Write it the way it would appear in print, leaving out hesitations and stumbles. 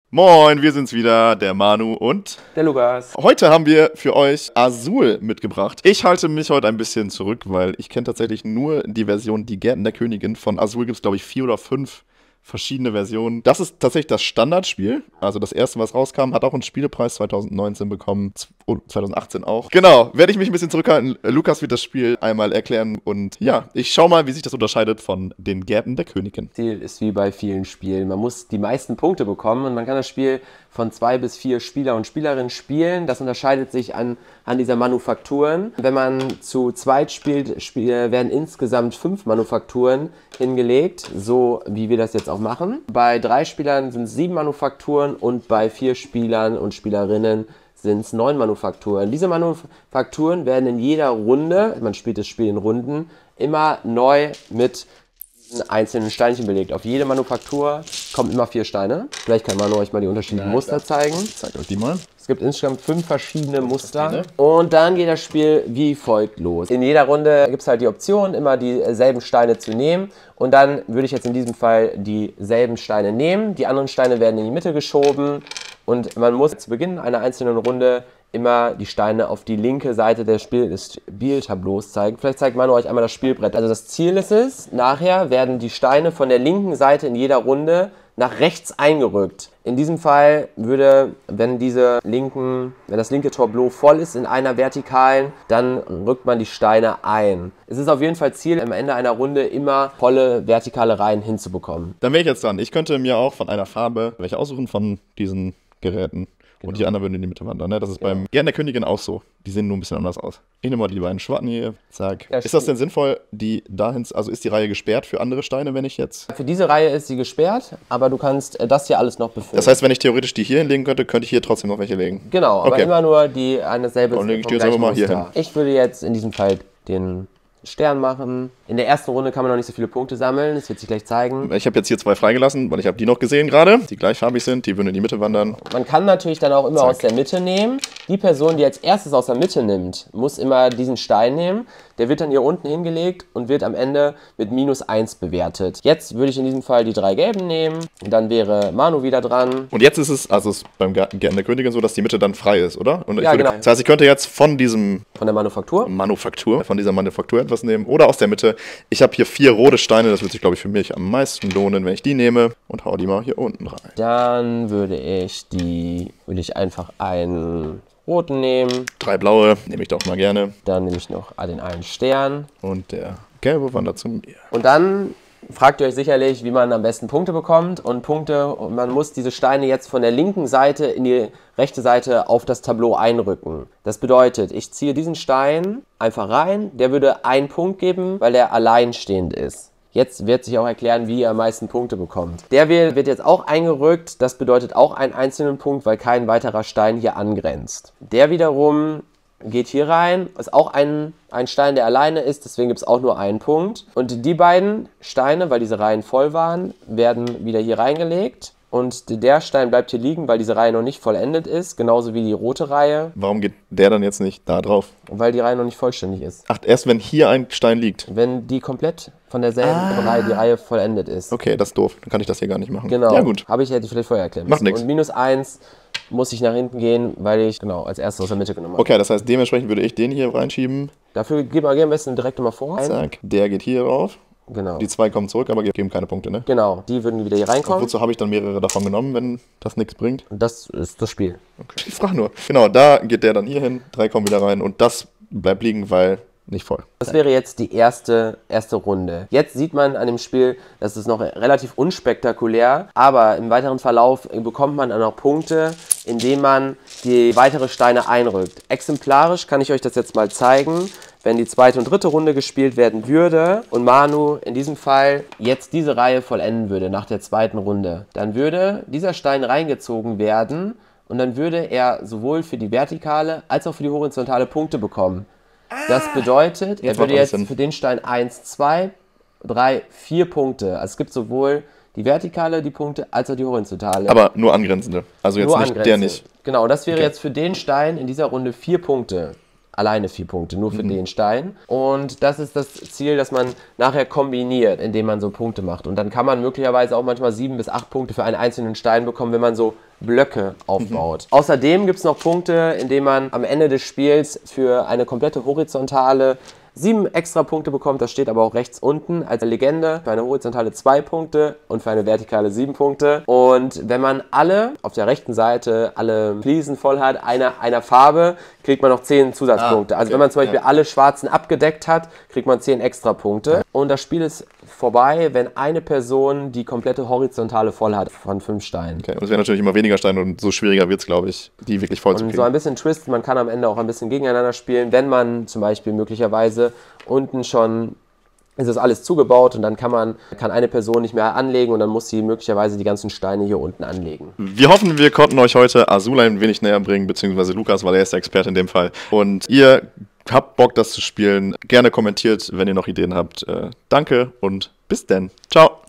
Moin, wir sind's wieder, der Manu und der Lukas. Heute haben wir für euch Azul mitgebracht. Ich halte mich heute ein bisschen zurück, weil ich kenne tatsächlich nur die Version Die Gärten der Königin. Von Azul gibt es, glaube ich, 4 oder 5 verschiedene Versionen. Das ist tatsächlich das Standardspiel. Also das erste, was rauskam, hat auch einen Spielepreis 2019 bekommen. 2018 auch. Genau, werde ich mich ein bisschen zurückhalten. Lukas wird das Spiel einmal erklären. Und ja, ich schau mal, wie sich das unterscheidet von den Gärten der Königin. Ziel ist wie bei vielen Spielen. Man muss die meisten Punkte bekommen und man kann das Spiel von 2 bis 4 Spieler und Spielerinnen spielen. Das unterscheidet sich an dieser Manufakturen. Wenn man zu zweit spielt, werden insgesamt 5 Manufakturen hingelegt, so wie wir das jetzt auch machen. Bei 3 Spielern sind es 7 Manufakturen und bei 4 Spielern und Spielerinnen sind es 9 Manufakturen. Diese Manufakturen werden in jeder Runde, man spielt das Spiel in Runden, immer neu mit einzelnen Steinchen belegt. Auf jede Manufaktur kommen immer 4 Steine. Vielleicht kann Manu euch mal die unterschiedlichen Muster zeigen. Ich zeige euch die mal. Es gibt insgesamt 5 verschiedene Muster. Und dann geht das Spiel wie folgt los. In jeder Runde gibt es halt die Option, immer dieselben Steine zu nehmen. Und dann würde ich jetzt in diesem Fall dieselben Steine nehmen. Die anderen Steine werden in die Mitte geschoben. Und man muss zu Beginn einer einzelnen Runde immer die Steine auf die linke Seite des Spieltableaus zeigen. Vielleicht zeigt Manu euch einmal das Spielbrett. Also das Ziel ist es, nachher werden die Steine von der linken Seite in jeder Runde nach rechts eingerückt. In diesem Fall würde, wenn das linke Tableau voll ist in einer vertikalen, dann rückt man die Steine ein. Es ist auf jeden Fall Ziel, am Ende einer Runde immer volle vertikale Reihen hinzubekommen. Dann wäre ich jetzt dran. Ich könnte mir auch von einer Farbe welche aussuchen von diesen Geräten. Genau. Und die anderen würden in die Mitte wandern. Ne? Das ist beim Gärten der Königin auch so. Die sehen nur ein bisschen anders aus. Ich nehme mal die beiden Schwarzen hier. Zack. Ja, ist das denn sinnvoll, also ist die Reihe gesperrt für andere Steine, wenn ich jetzt... Für diese Reihe ist sie gesperrt, aber du kannst das hier alles noch befüllen. Das heißt, wenn ich theoretisch die hier hinlegen könnte, könnte ich hier trotzdem noch welche legen? Genau, aber immer nur eine selbe... Dann lege ich die jetzt einfach mal hier hin. Ich würde jetzt in diesem Fall den Stern machen. In der ersten Runde kann man noch nicht so viele Punkte sammeln, das wird sich gleich zeigen. Ich habe jetzt hier 2 freigelassen, weil ich habe die noch gesehen gerade, die gleichfarbig sind, die würden in die Mitte wandern. Man kann natürlich dann auch immer aus der Mitte nehmen. Die Person, die als erstes aus der Mitte nimmt, muss immer diesen Stein nehmen. Der wird dann hier unten hingelegt und wird am Ende mit -1 bewertet. Jetzt würde ich in diesem Fall die 3 gelben nehmen. Und dann wäre Manu wieder dran. Und jetzt ist es beim Gärten der Königin so, dass die Mitte dann frei ist, oder? Und ja, genau. Das heißt, ich könnte jetzt von dieser Manufaktur etwas nehmen oder aus der Mitte. Ich habe hier 4 rote Steine, das wird sich, glaube ich, für mich am meisten lohnen, wenn ich die nehme und hau die mal hier unten rein. Dann würde ich einfach einen roten nehmen. 3 blaue, nehme ich doch mal gerne. Dann nehme ich noch den einen Stern. Und der gelbe wandert zu mir. Und dann fragt ihr euch sicherlich, wie man am besten Punkte bekommt. Und man muss diese Steine jetzt von der linken Seite in die rechte Seite auf das Tableau einrücken. Das bedeutet, ich ziehe diesen Stein einfach rein. Der würde 1 Punkt geben, weil er alleinstehend ist. Jetzt wird sich auch erklären, wie ihr am meisten Punkte bekommt. Der wird jetzt auch eingerückt. Das bedeutet auch einen einzelnen Punkt, weil kein weiterer Stein hier angrenzt. Der wiederum geht hier rein. Ist auch ein Stein, der alleine ist. Deswegen gibt es auch nur 1 Punkt. Und die beiden Steine, weil diese Reihen voll waren, werden wieder hier reingelegt. Und der Stein bleibt hier liegen, weil diese Reihe noch nicht vollendet ist. Genauso wie die rote Reihe. Warum geht der dann jetzt nicht da drauf? Weil die Reihe noch nicht vollständig ist. Ach, erst wenn hier ein Stein liegt? Wenn die komplett von derselben Reihe, die Reihe vollendet ist. Okay, das ist doof. Dann kann ich das hier gar nicht machen. Genau. Ja, gut. Hätte ich vielleicht vorher erklärt. Macht nichts. Und -1 muss ich nach hinten gehen, weil ich als erstes aus der Mitte genommen habe. Okay, das heißt, dementsprechend würde ich den hier reinschieben. Dafür gehen wir am besten direkt nochmal vor. Zack, der geht hier rauf. Genau. Die 2 kommen zurück, aber geben keine Punkte, ne? Genau, die würden wieder hier reinkommen. Und wozu habe ich dann mehrere davon genommen, wenn das nichts bringt? Das ist das Spiel. Okay. Ich frage nur. Genau, da geht der dann hier hin, 3 kommen wieder rein und das bleibt liegen, weil nicht voll. Das wäre jetzt die erste Runde. Jetzt sieht man an dem Spiel, das ist noch relativ unspektakulär, aber im weiteren Verlauf bekommt man dann noch Punkte, indem man die weitere Steine einrückt. Exemplarisch kann ich euch das jetzt mal zeigen. Wenn die 2. und 3. Runde gespielt werden würde und Manu in diesem Fall jetzt diese Reihe vollenden würde nach der 2. Runde, dann würde dieser Stein reingezogen werden und dann würde er sowohl für die vertikale als auch für die horizontale Punkte bekommen. Das bedeutet, er würde jetzt für den Stein 1, 2, 3, 4 Punkte. Also es gibt sowohl die vertikale, die Punkte, als auch die horizontale. Aber nur angrenzende. Also jetzt nur nicht angrenzende. der nicht. Genau, das wäre jetzt für den Stein in dieser Runde 4 Punkte. alleine 4 Punkte, nur für den Stein. Und das ist das Ziel, dass man nachher kombiniert, indem man so Punkte macht. Und dann kann man möglicherweise auch manchmal 7 bis 8 Punkte für einen einzelnen Stein bekommen, wenn man so Blöcke aufbaut. Außerdem gibt es noch Punkte, indem man am Ende des Spiels für eine komplette horizontale 7 extra Punkte bekommt, das steht aber auch rechts unten als Legende. Für eine horizontale 2 Punkte und für eine vertikale 7 Punkte. Und wenn man auf der rechten Seite alle Fliesen voll hat, einer Farbe, kriegt man noch 10 Zusatzpunkte. Also wenn man zum Beispiel alle schwarzen abgedeckt hat, kriegt man 10 extra Punkte. Und das Spiel ist vorbei, wenn eine Person die komplette horizontale voll hat von 5 Steinen. Okay, und es werden natürlich immer weniger Steine und so schwieriger wird es, glaube ich, die wirklich voll zu kriegen. Und so ein bisschen Twist, man kann am Ende auch ein bisschen gegeneinander spielen, wenn man zum Beispiel möglicherweise unten schon ist das alles zugebaut und dann kann eine Person nicht mehr anlegen und dann muss sie möglicherweise die ganzen Steine hier unten anlegen. Wir hoffen, wir konnten euch heute Azul ein wenig näher bringen, beziehungsweise Lukas, weil er ist der Experte in dem Fall. Und ihr habt Bock, das zu spielen. Gerne kommentiert, wenn ihr noch Ideen habt. Danke und bis dann. Ciao.